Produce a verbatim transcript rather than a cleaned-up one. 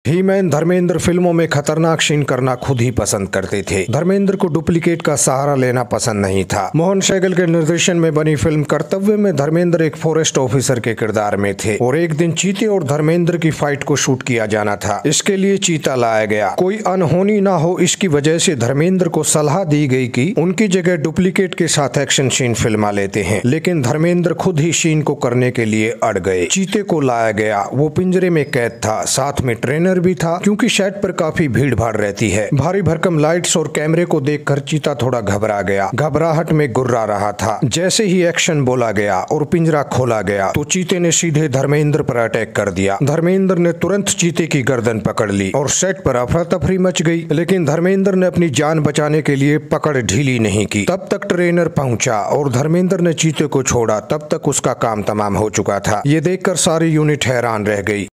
ही man Dharmendra फिल्मों में खतरनाक सीन करना खुद ही पसंद करते थे। धर्मेंद्र को डुप्लीकेट का सहारा लेना पसंद नहीं था। मोहन सहगल के निर्देशन में बनी फिल्म कर्तव्य में धर्मेंद्र एक फॉरेस्ट ऑफिसर के किरदार में थे और एक दिन चीते और धर्मेंद्र की फाइट को शूट किया जाना था। इसके लिए चीता लाया गया। कोई अनहोनी ना हो इसकी वजह से धर्मेंद्र को सलाह दी गई कि उनकी जगह डुप्लीकेट के साथ एक्शन सीन फिल्मा लेते हैं, लेकिन धर्मेंद्र खुद ही सीन को करने के लिए अड़ गए। चीते को लाया गया, वो पिंजरे में कैद था, साथ में ट्रेनर भी था क्योंकि सेट पर काफी भीड़ भाड़ रहती है। भारी भरकम लाइट्स और कैमरे को देखकर चीता थोड़ा घबरा गया, घबराहट में गुर्रा रहा था। जैसे ही एक्शन बोला गया और पिंजरा खोला गया तो चीते ने सीधे धर्मेंद्र पर अटैक कर दिया। धर्मेंद्र ने तुरंत चीते की गर्दन पकड़ ली और सेट पर अफरा तफरी मच गई, लेकिन धर्मेंद्र ने अपनी जान बचाने के लिए पकड़ ढीली नहीं की। तब तक ट्रेनर पहुंचा और धर्मेंद्र ने चीते को छोड़ा। तब तक उसका काम तमाम हो चुका था। ये देखकर सारी यूनिट हैरान रह गई।